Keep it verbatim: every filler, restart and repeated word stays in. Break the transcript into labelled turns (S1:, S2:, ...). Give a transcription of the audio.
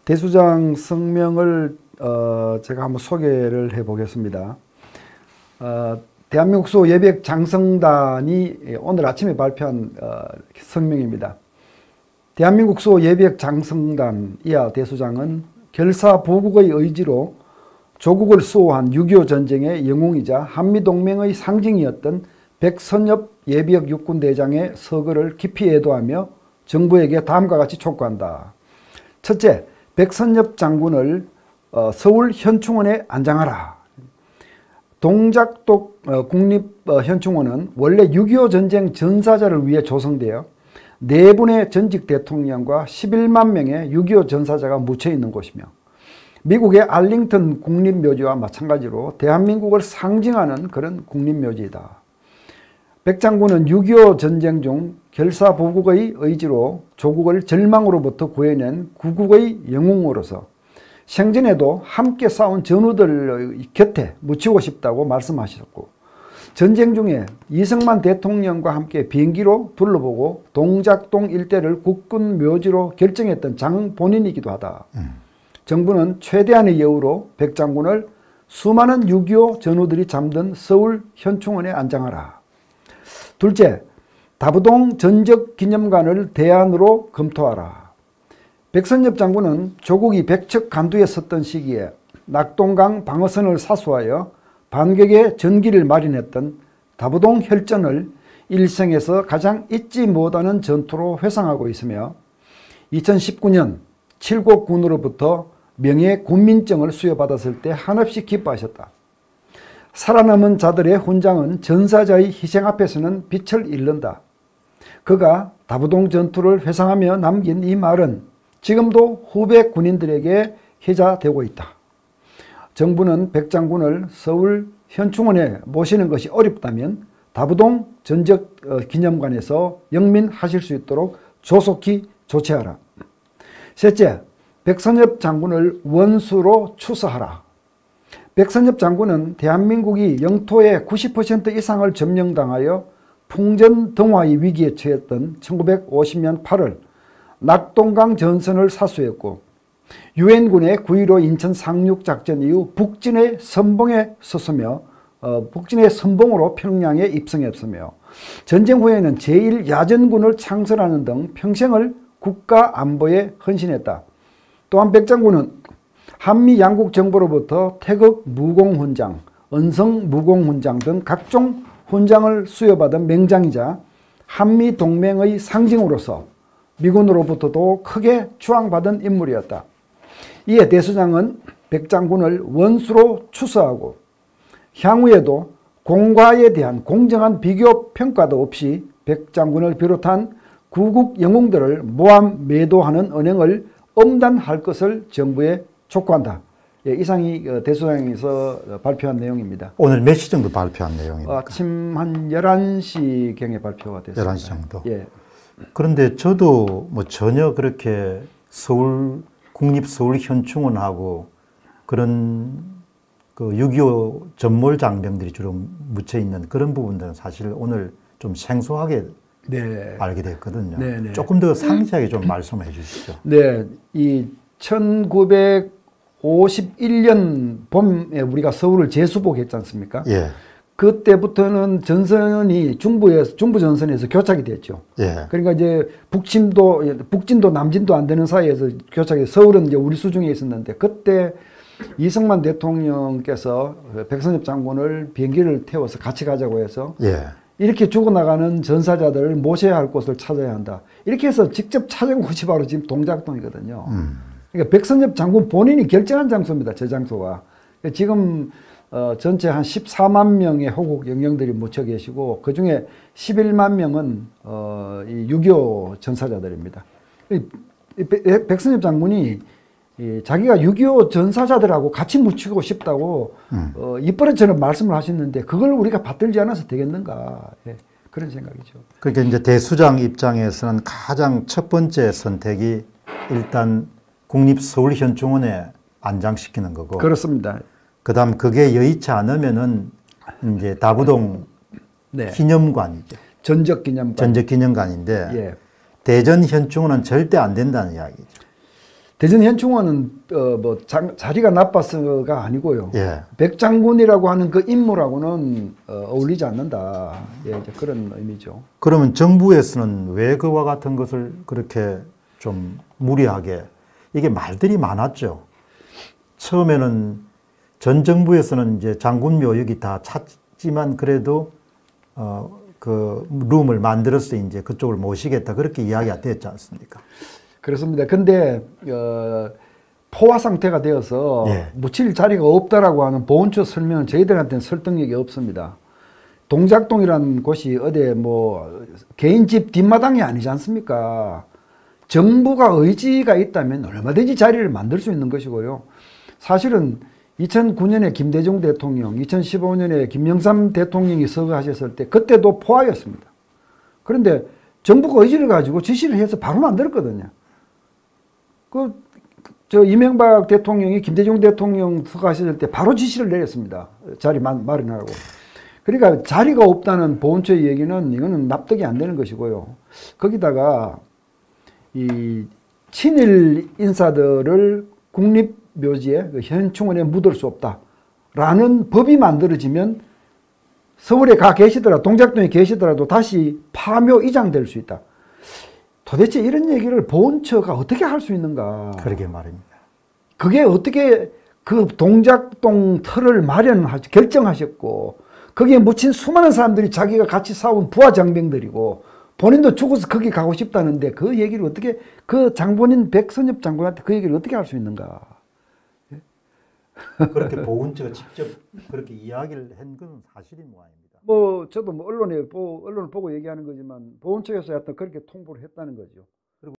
S1: 대수장 성명을 어, 제가 한번 소개를 해보겠습니다. 어, 대한민국 수 예비역 장성단이 오늘 아침에 발표한 어, 성명입니다. 대한민국 수 예비역 장성단 이하 대수장은 결사보국의 의지로 조국을 수호한 육이오 전쟁의 영웅이자 한미동맹의 상징이었던 백선엽 예비역 육군대장의 서거를 깊이 애도하며 정부에게 다음과 같이 촉구한다. 첫째, 백선엽 장군을 어, 서울 현충원에 안장하라. 동작동 어, 국립현충원은 원래 육이오 전쟁 전사자를 위해 조성되어 네 분의 전직 대통령과 십일만 명의 육이오 전사자가 묻혀있는 곳이며 미국의 알링턴 국립묘지와 마찬가지로 대한민국을 상징하는 그런 국립묘지이다. 백 장군은 육이오 전쟁 중 결사보국의 의지로 조국을 절망으로부터 구해낸 구국의 영웅으로서 생전에도 함께 싸운 전우들 곁에 묻히고 싶다고 말씀하셨고, 전쟁 중에 이승만 대통령과 함께 비행기로 둘러보고 동작동 일대를 국군 묘지로 결정했던 장 본인이기도 하다. 음. 정부는 최대한의 예우로 백 장군을 수많은 육이오 전우들이 잠든 서울 현충원에 안장하라. 둘째, 다부동 전적기념관을 대안으로 검토하라. 백선엽 장군은 조국이 백척 간두에 섰던 시기에 낙동강 방어선을 사수하여 반격의 전기를 마련했던 다부동 혈전을 일생에서 가장 잊지 못하는 전투로 회상하고 있으며 이천십구 년 칠곡군으로부터 명예 군민증을 수여받았을 때 한없이 기뻐하셨다. 살아남은 자들의 훈장은 전사자의 희생 앞에서는 빛을 잃는다. 그가 다부동 전투를 회상하며 남긴 이 말은 지금도 후배 군인들에게 회자되고 있다. 정부는 백 장군을 서울 현충원에 모시는 것이 어렵다면 다부동 전적기념관에서 영민하실 수 있도록 조속히 조치하라. 셋째, 백선엽 장군을 원수로 추서하라. 백선엽 장군은 대한민국이 영토의 구십 퍼센트 이상을 점령당하여 풍전등화의 위기에 처했던 천구백오십 년 팔월 낙동강 전선을 사수했고 유엔군의 구일오 인천 상륙작전 이후 북진의 선봉에 섰으며 어, 북진의 선봉으로 평양에 입성했으며 전쟁 후에는 제일 야전군을 창설하는 등 평생을 국가 안보에 헌신했다. 또한 백 장군은 한미 양국 정부로부터 태극 무공훈장, 은성 무공훈장 등 각종 훈장을 수여받은 맹장이자 한미 동맹의 상징으로서 미군으로부터도 크게 추앙받은 인물이었다. 이에 대수장은 백 장군을 원수로 추서하고 향후에도 공과에 대한 공정한 비교 평가도 없이 백 장군을 비롯한 구국 영웅들을 모함 매도하는 언행을 엄단할 것을 정부에 촉구한다. 예, 이상이 대수장에서 발표한 내용입니다.
S2: 오늘 몇 시 정도 발표한 내용입니까?
S1: 아침 한 열한 시경에 발표가 됐습니다.
S2: 열한 시 정도?
S1: 예.
S2: 그런데 저도 뭐 전혀 그렇게 서울, 국립서울현충원하고 그런 그 육이오 전몰 장병들이 주로 묻혀 있는 그런 부분들은 사실 오늘 좀 생소하게 네. 알게 됐거든요. 네, 네. 조금 더 상세하게 좀 말씀해 주시죠.
S1: 네, 이 천구백오십일 년 봄에 우리가 서울을 재수복했지 않습니까? 예. 그때부터는 전선이 중부에서 중부 전선에서 교착이 됐죠. 예. 그러니까 이제 북침도 북진도 남진도 안 되는 사이에서 교착이 서울은 이제 우리 수중에 있었는데 그때 이승만 대통령께서 백선엽 장군을 비행기를 태워서 같이 가자고 해서 예. 이렇게 죽어나가는 전사자들을 모셔야 할 곳을 찾아야 한다. 이렇게 해서 직접 찾은 곳이 바로 지금 동작동이거든요. 음. 그러니까 백선엽 장군 본인이 결정한 장소입니다. 저 장소가. 지금 어, 전체 한 십사만 명의 호국 영령들이 묻혀 계시고 그 중에 십일만 명은 어, 이 육이오 전사자들입니다. 이, 이 백선엽 장군이 이 자기가 육이오 전사자들하고 같이 묻히고 싶다고 음. 어, 이번에처럼 말씀을 하셨는데 그걸 우리가 받들지 않아서 되겠는가. 예, 그런 생각이죠.
S2: 그러니까 이제 대수장 입장에서는 가장 첫 번째 선택이 일단 국립서울현충원에 안장시키는 거고.
S1: 그렇습니다.
S2: 그 다음 그게 여의치 않으면은 이제 다부동 네. 기념관이죠.
S1: 전적기념관.
S2: 전적기념관인데
S1: 예.
S2: 대전현충원은 절대 안 된다는 이야기죠.
S1: 대전 현충원은 어, 뭐 자, 자리가 나빠서가 아니고요.
S2: 예.
S1: 백장군이라고 하는 그 인물하고는 어, 어울리지 않는다. 예, 이제 그런 의미죠.
S2: 그러면 정부에서는 왜 그와 같은 것을 그렇게 좀 무리하게, 이게 말들이 많았죠. 처음에는 전 정부에서는 이제 장군 묘역이 다 찼지만 그래도 어, 그 룸을 만들어서 이제 그쪽을 모시겠다 그렇게 이야기가 됐지 않습니까?
S1: 그렇습니다. 근데 어, 포화 상태가 되어서
S2: 예.
S1: 묻힐 자리가 없다라고 하는 보훈처 설명은 저희들한테는 설득력이 없습니다. 동작동이라는 곳이 어디 뭐 개인 집 뒷마당이 아니지 않습니까? 정부가 의지가 있다면 얼마든지 자리를 만들 수 있는 것이고요. 사실은 이천구 년에 김대중 대통령, 이천십오 년에 김영삼 대통령이 서거하셨을 때 그때도 포화였습니다. 그런데 정부가 의지를 가지고 지시를 해서 바로 만들었거든요. 그, 저 이명박 대통령이 김대중 대통령 서거하셨을 때 바로 지시를 내렸습니다. 자리 마련하라고. 그러니까 자리가 없다는 보훈처의 얘기는 이거는 납득이 안 되는 것이고요. 거기다가 이 친일 인사들을 국립묘지에 그 현충원에 묻을 수 없다라는 법이 만들어지면 서울에 가 계시더라도 동작동에 계시더라도 다시 파묘 이장될 수 있다. 도대체 이런 얘기를 보훈처가 어떻게 할 수 있는가?
S2: 그러게 말입니다.
S1: 그게 어떻게 그 동작동 터를 마련하 결정하셨고 거기에 묻힌 수많은 사람들이 자기가 같이 싸운 부하 장병들이고 본인도 죽어서 거기 가고 싶다는데 그 얘기를 어떻게 그 장본인 백선엽 장군한테 그 얘기를 어떻게 할 수 있는가?
S2: 그렇게 보훈처가 직접 그렇게 이야기를 한 건 사실인 모양입니다.
S1: 뭐 저도 뭐 언론에 보 언론을 보고 얘기하는 거지만 보훈처에서 하여튼 그렇게 통보를 했다는 거죠.